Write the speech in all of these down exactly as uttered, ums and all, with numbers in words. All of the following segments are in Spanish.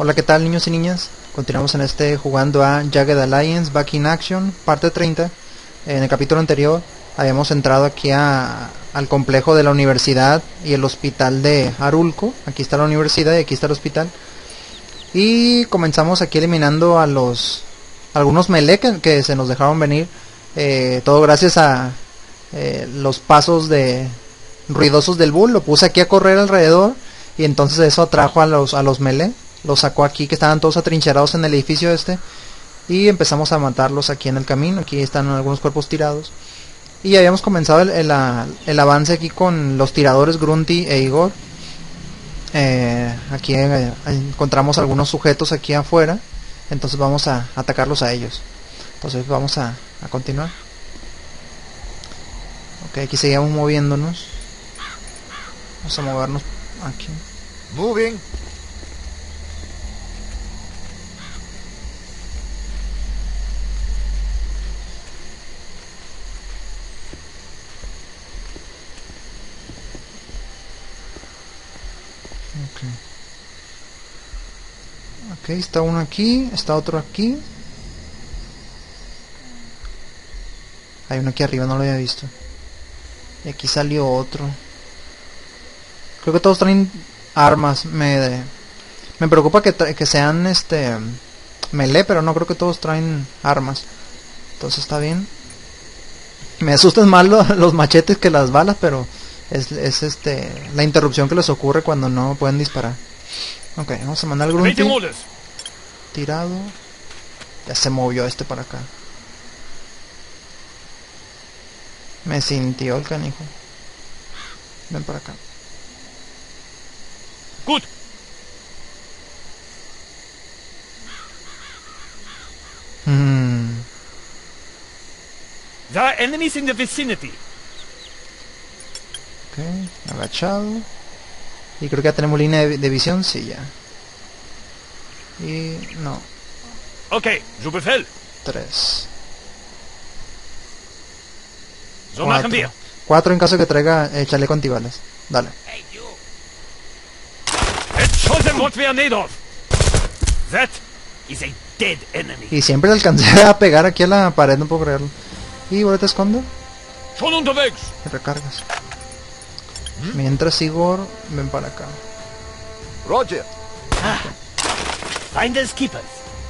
Hola, ¿qué tal, niños y niñas? Continuamos en este jugando a Jagged Alliance Back in Action, parte treinta. En el capítulo anterior habíamos entrado aquí a, al complejo de la universidad y el hospital de Arulco. Aquí está la universidad y aquí está el hospital. Y comenzamos aquí eliminando a los algunos melee que, que se nos dejaron venir. Eh, todo gracias a eh, los pasos de ruidosos del bull. Lo puse aquí a correr alrededor y entonces eso atrajo a los, a los melee. Los sacó aquí, que estaban todos atrincherados en el edificio este, y empezamos a matarlos aquí en el camino. Aquí están algunos cuerpos tirados. Y habíamos comenzado el, el, el avance aquí con los tiradores Grunty e Igor. eh, Aquí eh, encontramos algunos sujetos aquí afuera, entonces vamos a atacarlos a ellos. Entonces vamos a, a continuar. Ok, aquí seguimos moviéndonos. Vamos a movernos aquí. Moving. Ok, está uno aquí, está otro aquí. Hay uno aquí arriba, no lo había visto. Y aquí salió otro. Creo que todos traen armas. Me, me preocupa que, que sean este melee, pero no creo que todos traen armas. Entonces está bien. Me asustan más lo, los machetes que las balas, pero es, es este la interrupción que les ocurre cuando no pueden disparar. Ok, vamos a mandar el Grunty tirado. Ya se movió este para acá. Me sintió el canijo. Ven para acá. Good. Hmm. There are enemies in the vicinity. Ok, agachado. Y creo que ya tenemos línea de, de visión, sí, ya. Y no. Okay, zu Befehl. Tres. So machen wir. Cuatro en caso que traiga eh, chaleco antibalas. Dale. Hey, you. Jetzt schossen what we are need of. That is a dead enemy. Y siempre le alcancé a pegar aquí a la pared, no puedo creerlo. Y ahora te escondo. Schon unterwegs. Y recargas. ¿Mm? Mientras Igor, ven para acá. Roger. Ah. Finders keepers.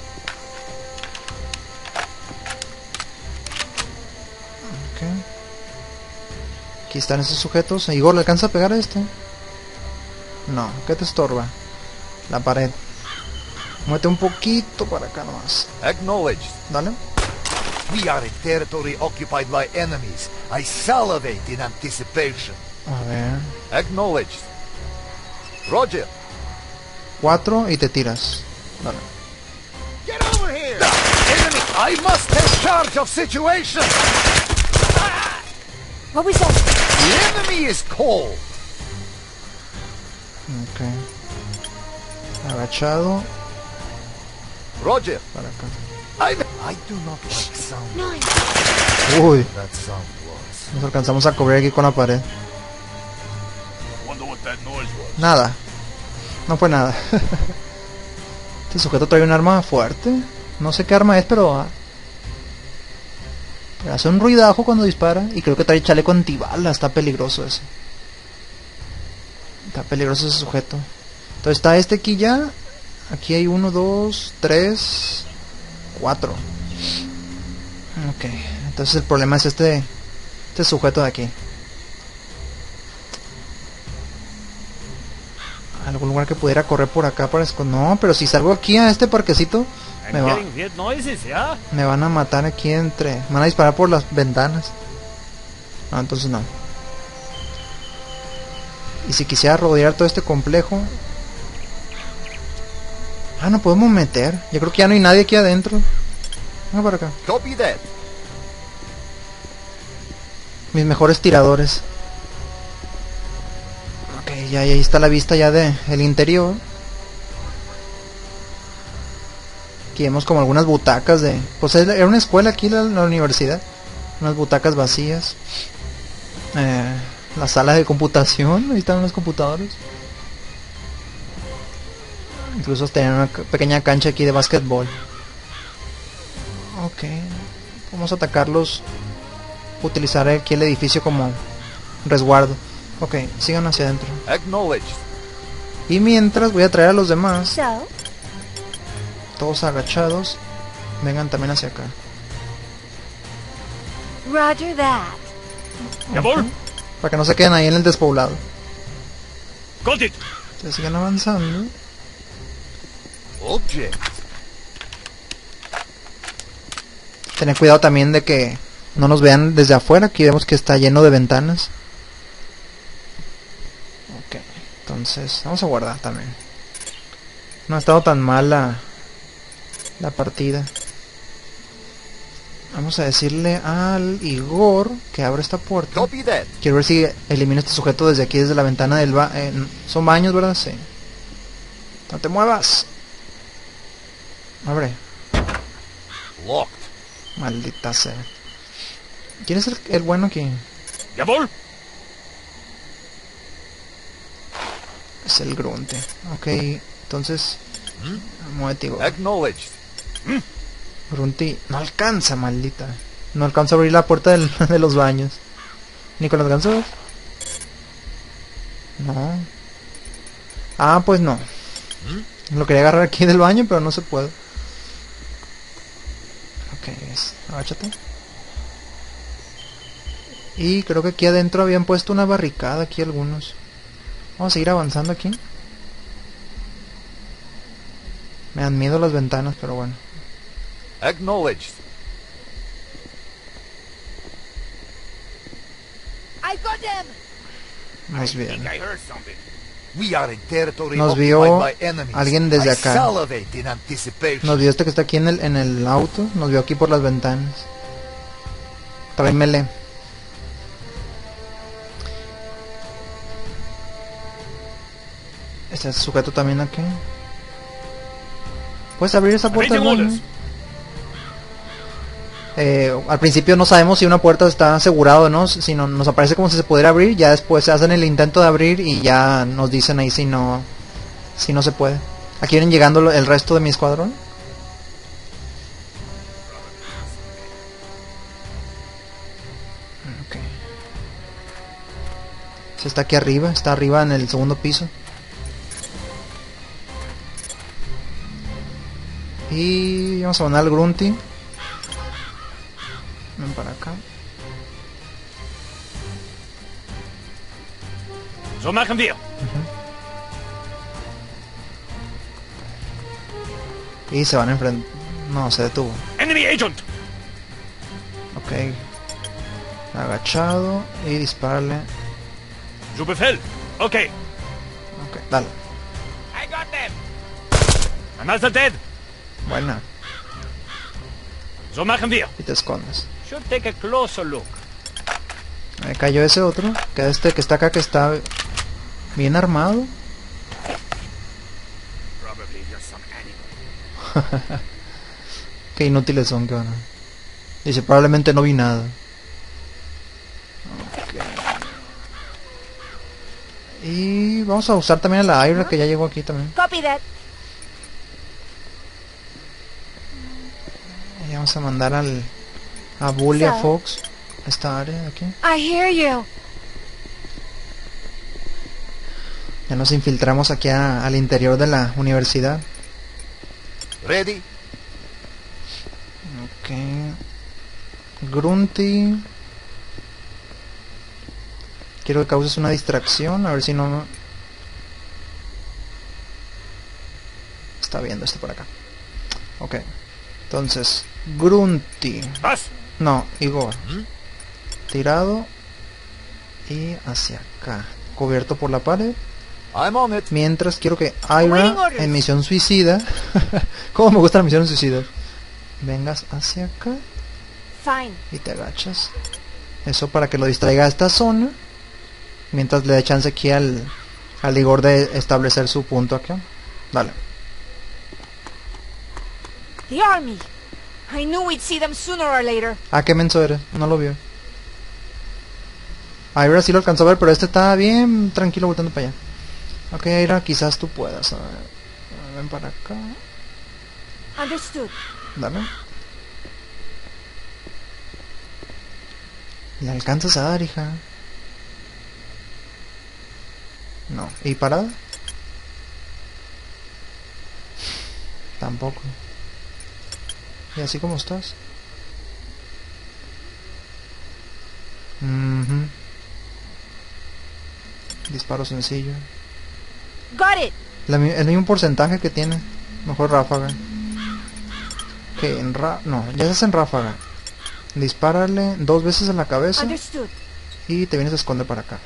Ok. Aquí están esos sujetos. Igor, ¿le alcanza a pegar a este? No, ¿qué te estorba? La pared. Muévete un poquito para acá nomás. Acknowledged. Dale. We are in territory occupied by enemies. I salivate in anticipation. A ver. Acknowledged. Roger. Cuatro y te tiras. Dale. Get over here! Enemy! I must take charge of situation! What was that? The enemy is cold! Ok. Agachado. Roger. Para acá. I, I do not like sound. Nine. Uy. That sound was. Nos alcanzamos a cubrir aquí con la pared. Wonder what that noise was. Nada. No fue nada. Este sujeto trae un arma fuerte. No sé qué arma es, pero ah, hace un ruidajo cuando dispara. Y creo que trae chaleco antibalas. Está peligroso ese. Está peligroso ese sujeto. Entonces está este aquí ya. Aquí hay uno, dos, tres, cuatro. Ok. Entonces el problema es este Este sujeto de aquí. Algún lugar que pudiera correr por acá para esconder. No, pero si salgo aquí a este parquecito, me, va, me van a matar aquí entre... Me van a disparar por las ventanas. No, entonces no. Y si quisiera rodear todo este complejo... Ah, no podemos meter. Yo creo que ya no hay nadie aquí adentro. Venga para acá. Copy that. Mis mejores tiradores. Ok, ya ahí está la vista ya de el interior. Aquí vemos como algunas butacas de... Pues era una escuela aquí, la, la universidad. Unas butacas vacías. Eh, la sala de computación. Ahí están los computadores. Incluso tenían una ca- pequeña cancha aquí de básquetbol. Ok. Vamos a atacarlos. Utilizar aquí el edificio como resguardo. Ok, sigan hacia adentro. Acknowledged. Y mientras voy a traer a los demás. So, Todos agachados. Vengan también hacia acá. roger that. Jawohl. Para que no se queden ahí en el despoblado. Got it. Ustedes sigan avanzando. Object. Tener cuidado también de que no nos vean desde afuera. Aquí vemos que está lleno de ventanas. Ok, entonces vamos a guardar también. No ha estado tan mal la, la partida. Vamos a decirle al Igor que abra esta puerta. Copy that. Quiero ver si elimino este sujeto desde aquí, desde la ventana del ba eh, son baños, ¿verdad? Sí. No te muevas. Abre. Locked. Maldita sea. ¿Quién es el, el bueno aquí? Jawohl. Es el grunte. Ok, entonces... Muévete, Igor. Acknowledged. Grunty, no alcanza, maldita. No alcanza a abrir la puerta del, de los baños. ¿Nicolás alcanzó? No. Ah, pues no. Lo quería agarrar aquí del baño, pero no se puede. Ok, es, agáchate. Y creo que aquí adentro habían puesto una barricada aquí algunos. Vamos a seguir avanzando aquí. Me dan miedo las ventanas, pero bueno. Acknowledged. I got them. Nos bien. I heard something. We are in territory Nos occupied vio by enemies. alguien desde I acá. salivate in anticipation. Nos vio este que está aquí en el, en el auto. Nos vio aquí por las ventanas. Tráemele. Este sujeto también aquí. ¿Puedes abrir esa puerta del Awaiting baño? orders. Eh, al principio no sabemos si una puerta está asegurada o no. Si no, nos aparece como si se pudiera abrir. Ya después se hacen el intento de abrir y ya nos dicen ahí si no, si no se puede. Aquí vienen llegando lo- el resto de mi escuadrón. Ok. Se está aquí arriba, está arriba en el segundo piso. Y vamos a mandar al Grunty. Ven para acá. So machen wir. Y se van a enfrentar. No, se detuvo. Enemy agent. Ok. Agachado y dispararle. Zu Befehl. Okay. Ok, dale. I got them. Another dead. Buena. So machen wir. Y te escondes. Should take a closer look. Me cayó ese otro. Que este que está acá que está bien armado. Probably just some animal. Qué inútiles son, que van a... Dice, probablemente no vi nada. Ok. Y vamos a usar también a la Ira que ya llegó aquí también. Copy that. Y vamos a mandar al a Bully, a So? Fox, a esta área de aquí. I hear you. Ya nos infiltramos aquí a- al interior de la universidad. Ready? Ok. Grunty. Quiero que causes una distracción, a ver si no... Está viendo este por acá. Ok. Entonces, Grunty. Was? No, Igor. Tirado. Y hacia acá. Cubierto por la pared. I'm on it. Mientras quiero que Awaiting Ira, orders. en misión suicida... ¿Cómo me gustan las misiones suicidas? Vengas hacia acá Fine. y te agachas. Eso para que lo distraiga a esta zona. Mientras le dé chance aquí al, al Igor de establecer su punto acá. Dale. The army. I knew we'd see them sooner or later. Ah, qué menso eres. No lo vio. Ira sí lo alcanzó a ver, pero este está bien tranquilo volteando para allá. Ok, Ira, quizás tú puedas. A ver. ven para acá. Understood. Dale. ¿Le alcanzas a dar, hija? No. ¿Y parada? Tampoco. ¿Y así como estás? Mhm. Disparo sencillo. Got it. La mi- el mismo porcentaje que tiene. Mejor ráfaga. Que en ra... No, ya estás en ráfaga. Dispárale dos veces en la cabeza Understood. y te vienes a esconder para acá.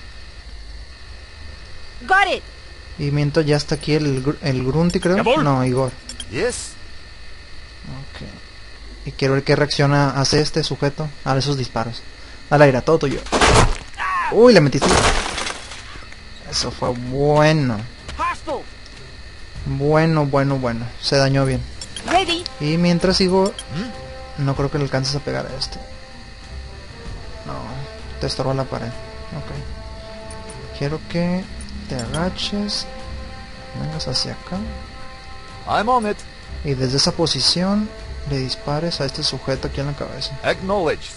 Got it. Y mientras ya está aquí el, gr- el Grunty, creo. Gabor. No, Igor. Yes? Ok. Y quiero ver qué reacciona hace este sujeto a esos disparos. Al aire, todo tuyo. Uy, le metiste. Eso fue bueno. Hostile. Bueno, bueno, bueno. Se dañó bien. Ready. Y mientras Igor... No creo que le alcances a pegar a este. No, te estorba la pared. Ok. Quiero que te agaches. Vengas hacia acá. I'm on it. Y desde esa posición le dispares a este sujeto aquí en la cabeza. Acknowledged.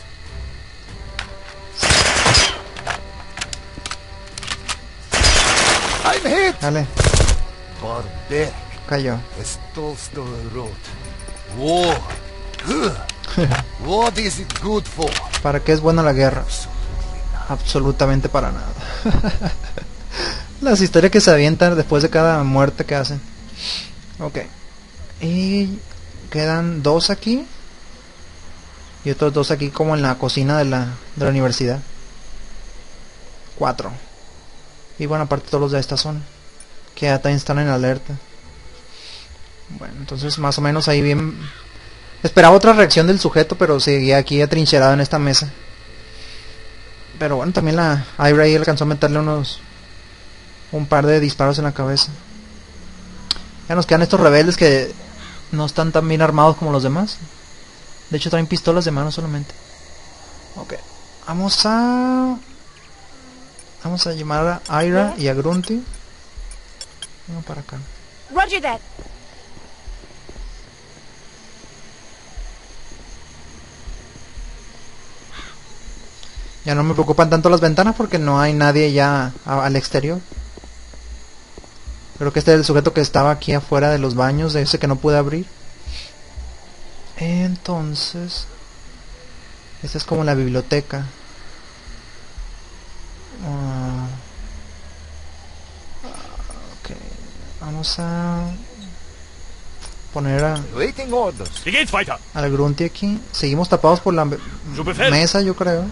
I'm hit! Dale, Barbaric, cayó. as Tolstoy wrote. War. Ugh. What is it good for? ¿Para qué es buena la guerra? Absolutamente para nada. Las historias que se avientan después de cada muerte que hacen. Ok. Y quedan dos aquí. Y otros dos aquí como en la cocina de la, de la universidad. Cuatro. Y bueno, aparte todos los de esta zona. Que ya también están en alerta. Bueno, entonces más o menos ahí bien... Esperaba otra reacción del sujeto, pero seguía aquí atrincherado en esta mesa. Pero bueno, también la Ira ahí alcanzó a meterle unos... Un par de disparos en la cabeza. Ya nos quedan estos rebeldes que no están tan bien armados como los demás. De hecho traen pistolas de mano solamente. Ok. Vamos a... Vamos a llamar a Ira y a Grunty. Venga para acá. Roger that. Ya no me preocupan tanto las ventanas porque no hay nadie ya a- al exterior. Creo que este es el sujeto que estaba aquí afuera de los baños, de ese que no pude abrir. Entonces... Esta es como la biblioteca. Ah, ok. Vamos a... Poner a, Waiting orders. Wie geht's weiter? al Grunty aquí. Seguimos tapados por la me- Su befehl. mesa, yo creo.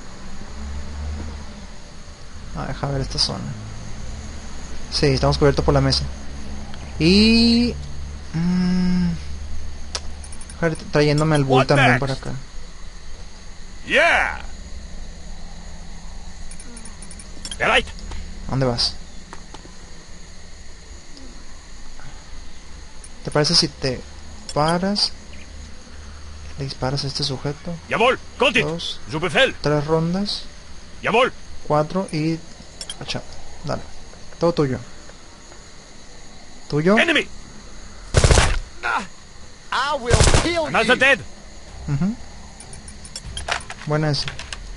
A deja ver esta zona. Sí, estamos cubiertos por la mesa. Y... mm, a ver, trayéndome al bull What también next? por acá. Yeah! Bereit! ¿A dónde vas? ¿Te parece si te paras? Le disparas a este sujeto. Jawohl! Kontit! Dos, Zu Befehl! tres rondas. Jawohl! Cuatro y... Acha, dale. Todo tuyo. ¿Tuyo? Enemy! I will kill Another you. dead! Ujú. Buena esa.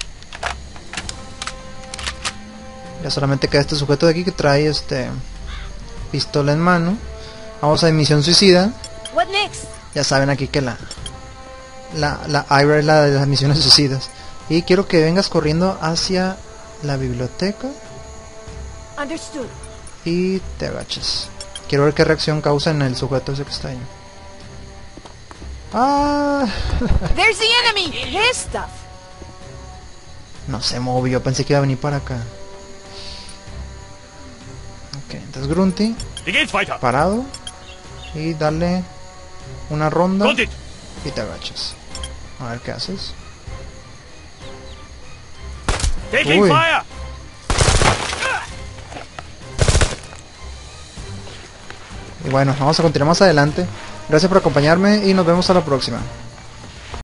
Ya solamente queda este sujeto de aquí que trae este pistola en mano. Vamos a misión suicida. What next? Ya saben aquí que la la, la Ira es la de las misiones suicidas. Y quiero que vengas corriendo hacia la biblioteca Understood. y te agaches. Quiero ver qué reacción causa en el sujeto ese que está ahí. Ah, There's the enemy. His stuff. no se movió, pensé que iba a venir para acá. Ok, entonces Grunty, Wie geht's weiter? parado. Y dale una ronda Kontit! y te agachas. A ver qué haces. Taking Uy. fire! Y bueno, vamos a continuar más adelante. Gracias por acompañarme y nos vemos a la próxima.